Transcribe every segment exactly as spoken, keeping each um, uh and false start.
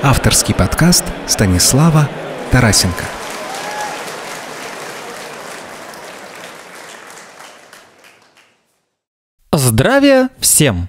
Авторский подкаст Станислава Тарасенко. Здравия всем!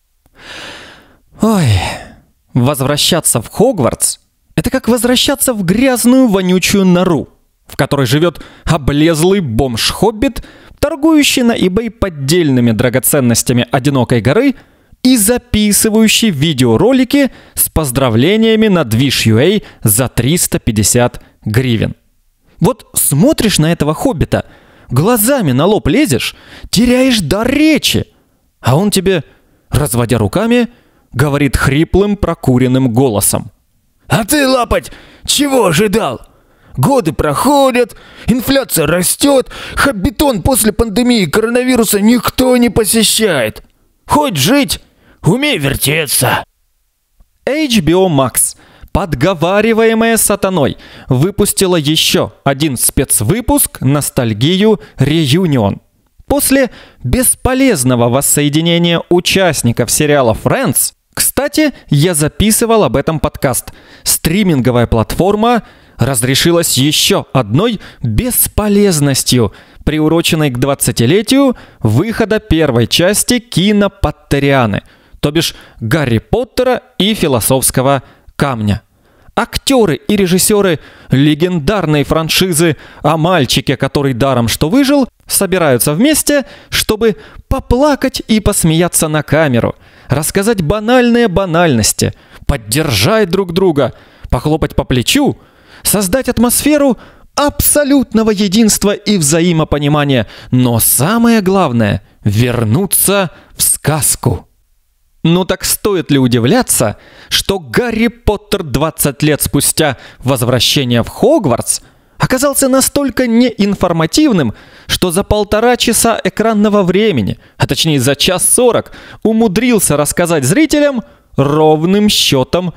Ой, возвращаться в Хогвартс — это как возвращаться в грязную вонючую нору, в которой живет облезлый бомж-хоббит, торгующий на eBay поддельными драгоценностями одинокой горы и записывающий видеоролики с поздравлениями на Движ.ua за триста пятьдесят гривен. Вот смотришь на этого хоббита, глазами на лоб лезешь, теряешь дар речи, а он тебе, разводя руками, говорит хриплым прокуренным голосом: «А ты, лапоть, чего ожидал? Годы проходят, инфляция растет, хоббитон после пандемии коронавируса никто не посещает. Хоть жить, умей вертеться». эйч би о Max, подговариваемая сатаной, выпустила еще один спецвыпуск «Ностальгию Реюнион». После бесполезного воссоединения участников сериала Friends, кстати, я записывал об этом подкаст, стриминговая платформа разрешилась еще одной бесполезностью, приуроченной к двадцатилетию выхода первой части кинопоттерианы, то бишь Гарри Поттера и Философского камня. Актеры и режиссеры легендарной франшизы о мальчике, который даром что выжил, собираются вместе, чтобы поплакать и посмеяться на камеру, рассказать банальные банальности, поддержать друг друга, похлопать по плечу, создать атмосферу абсолютного единства и взаимопонимания, но самое главное — вернуться в сказку. Ну так стоит ли удивляться, что Гарри Поттер двадцать лет спустя возвращения в Хогвартс оказался настолько неинформативным, что за полтора часа экранного времени, а точнее за час сорок, умудрился рассказать зрителям ровным счетом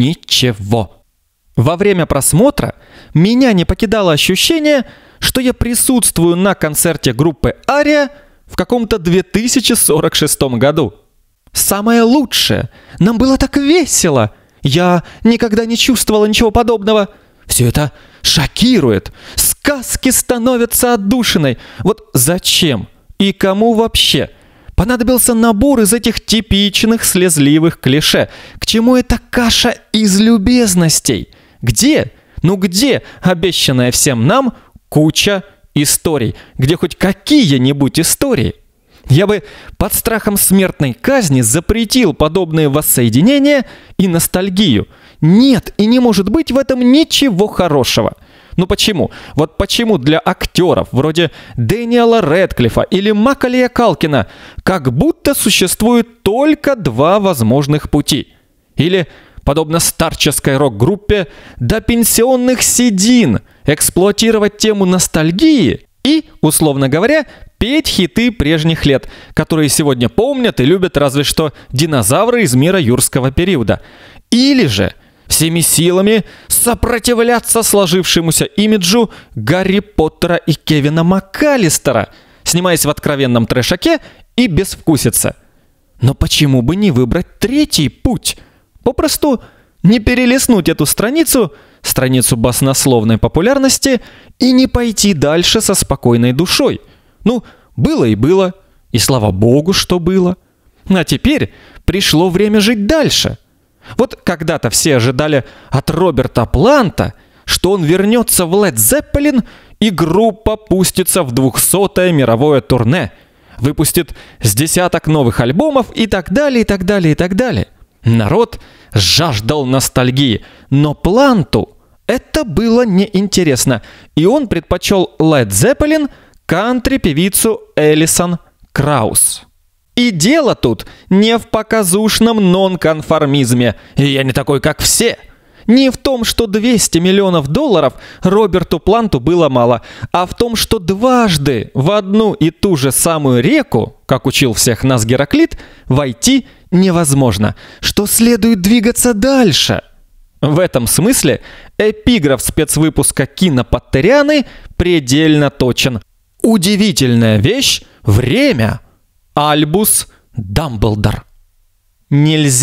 ничего. Во время просмотра меня не покидало ощущение, что я присутствую на концерте группы Ария в каком-то две тысячи сорок шестом году. Самое лучшее! Нам было так весело! Я никогда не чувствовала ничего подобного. Все это шокирует. Сказки становятся отдушиной. Вот зачем и кому вообще понадобился набор из этих типичных слезливых клише? К чему эта каша из любезностей? Где? Ну где обещанная всем нам куча историй? Где хоть какие-нибудь истории? Я бы под страхом смертной казни запретил подобные воссоединения и ностальгию. Нет и не может быть в этом ничего хорошего. Ну почему? Вот почему для актеров вроде Дэниела Рэдклиффа или Маколея Калкина как будто существует только два возможных пути? Или, подобно старческой рок-группе, до пенсионных седин эксплуатировать тему ностальгии и, условно говоря, петь хиты прежних лет, которые сегодня помнят и любят разве что динозавры из мира юрского периода. Или же всеми силами сопротивляться сложившемуся имиджу Гарри Поттера и Кевина МакКаллистера, снимаясь в откровенном трэшаке и безвкусице. Но почему бы не выбрать третий путь? Попросту не перелистнуть эту страницу, страницу баснословной популярности, и не пойти дальше со спокойной душой. Ну, было и было, и слава богу, что было. А теперь пришло время жить дальше. Вот когда-то все ожидали от Роберта Планта, что он вернется в Led Zeppelin, и группа пустится в двухсотое мировое турне, выпустит с десяток новых альбомов и так далее, и так далее, и так далее. Народ жаждал ностальгии, но Планту это было неинтересно, и он предпочел Led Zeppelin кантри-певицу Элисон Краус. И дело тут не в показушном нонконформизме, и я не такой, как все. Не в том, что двести миллионов долларов Роберту Планту было мало, а в том, что дважды в одну и ту же самую реку, как учил всех нас Гераклит, войти невозможно, что следует двигаться дальше. В этом смысле эпиграф спецвыпуска «Кинопоттерианы» предельно точен. Удивительная вещь — время. Альбус Дамблдор. Нельзя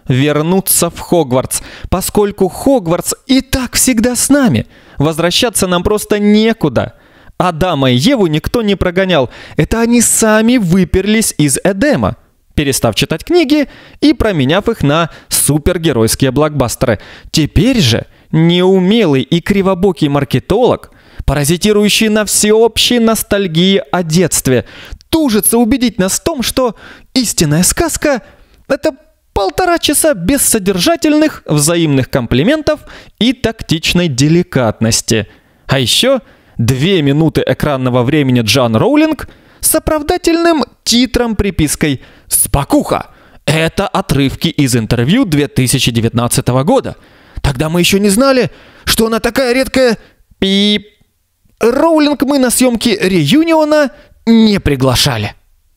вернуться в Хогвартс, поскольку Хогвартс и так всегда с нами. Возвращаться нам просто некуда. Адама и Еву никто не прогонял. Это они сами выперлись из Эдема, перестав читать книги и променяв их на супергеройские блокбастеры. Теперь же неумелый и кривобокий маркетолог, паразитирующий на всеобщей ностальгии о детстве, тужится убедить нас в том, что истинная сказка – это полтора часа бессодержательных взаимных комплиментов и тактичной деликатности. А еще две минуты экранного времени Джоан Роулинг с оправдательным титром-припиской «Спокуха». Это отрывки из интервью две тысячи девятнадцатого года. Тогда мы еще не знали, что она такая редкая... Пип. Роулинг мы на съемки реюниона не приглашали.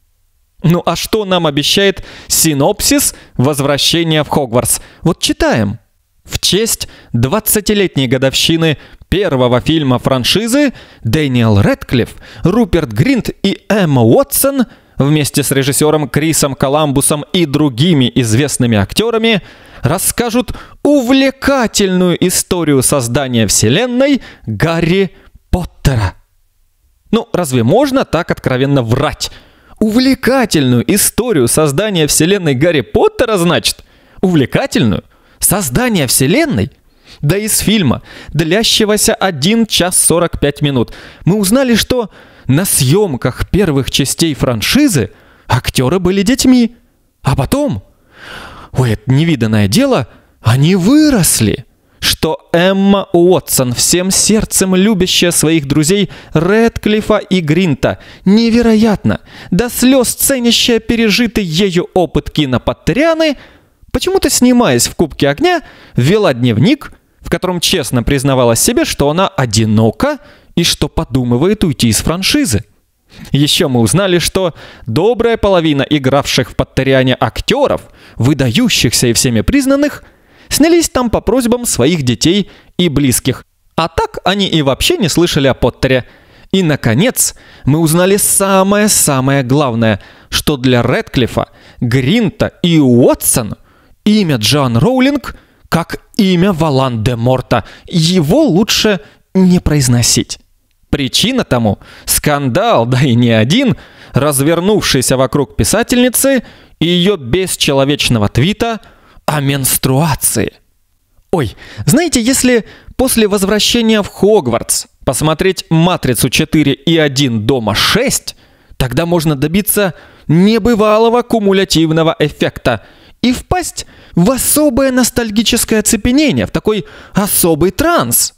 Ну а что нам обещает синопсис возвращения в Хогвартс? Вот читаем. В честь двадцатилетней годовщины первого фильма франшизы Дэниел Рэдклифф, Руперт Гринт и Эмма Уотсон вместе с режиссером Крисом Коламбусом и другими известными актерами расскажут увлекательную историю создания вселенной Гарри Поттера. Ну, разве можно так откровенно врать? Увлекательную историю создания вселенной Гарри Поттера, значит? Увлекательную? Создание вселенной? Да из фильма, длящегося один час сорок пять минут, мы узнали, что на съемках первых частей франшизы актеры были детьми. А потом, ой, это невиданное дело, они выросли. Что Эмма Уотсон, всем сердцем любящая своих друзей Рэдклиффа и Гринта, невероятно, до слез ценящая пережитый ею опыт кинопоттерианы, почему-то, снимаясь в «Кубке огня», вела дневник, в котором честно признавалась себе, что она одинока и что подумывает уйти из франшизы. Еще мы узнали, что добрая половина игравших в «Поттериане» актеров, выдающихся и всеми признанных, снялись там по просьбам своих детей и близких. А так они и вообще не слышали о Поттере. И, наконец, мы узнали самое-самое главное, что для Рэдклиффа, Гринта и Уотсон имя Джоан Роулинг как имя Волан-де-Морта. Его лучше не произносить. Причина тому – скандал, да и не один, развернувшийся вокруг писательницы и ее бесчеловечного твита о менструации. Ой, знаете, если после возвращения в Хогвартс посмотреть «Матрицу четыре» и «Один дома шесть», тогда можно добиться небывалого кумулятивного эффекта и впасть в особое ностальгическое оцепенение, в такой особый транс.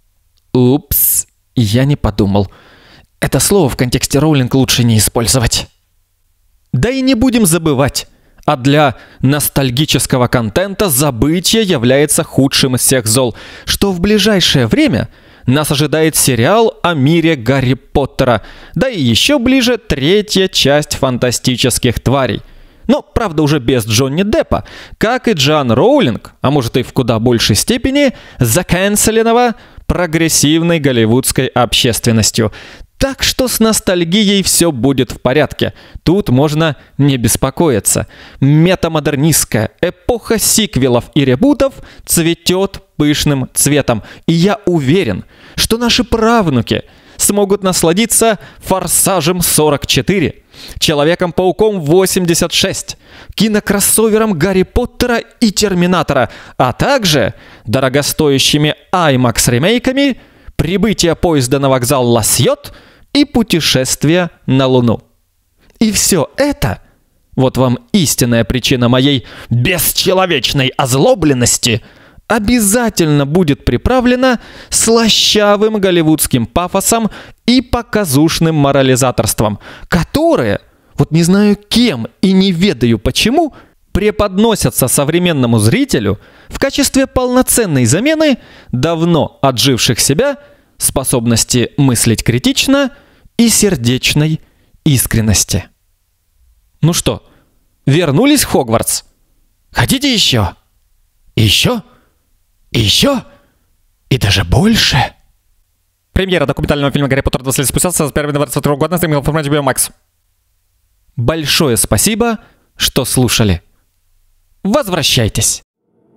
Упс, я не подумал. Это слово в контексте Роулинг лучше не использовать. Да и не будем забывать. А для ностальгического контента забытье является худшим из всех зол, что в ближайшее время нас ожидает сериал о мире Гарри Поттера, да и еще ближе третья часть «Фантастических тварей». Но, правда, уже без Джонни Деппа, как и Джоан Роулинг, а может и в куда большей степени, закэнселенного прогрессивной голливудской общественностью. Так что с ностальгией все будет в порядке. Тут можно не беспокоиться. Метамодернистская эпоха сиквелов и ребутов цветет пышным цветом. И я уверен, что наши правнуки смогут насладиться «Форсажем сорок четыре», «Человеком-пауком восемьдесят шесть», кинокроссовером Гарри Поттера и Терминатора, а также дорогостоящими IMAX-ремейками «Прибытие поезда на вокзал Ла-Сьотт» и «Путешествие на Луну». И все это, вот вам истинная причина моей бесчеловечной озлобленности, обязательно будет приправлено слащавым голливудским пафосом и показушным морализаторством, которые, вот не знаю кем и не ведаю почему, преподносятся современному зрителю в качестве полноценной замены давно отживших себя способности мыслить критично и сердечной искренности. Ну что, вернулись в Хогвартс? Хотите еще? Еще? Еще? И даже больше? Премьера документального фильма «Гарри Поттер» двадцать лет спустя с первого января двадцать второго года на стриминговом формате эйч би о Max. Большое спасибо, что слушали. Возвращайтесь.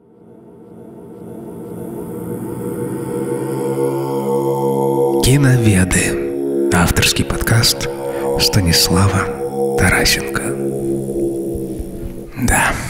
Киноведы. Авторский подкаст Станислава Тарасенко. Да.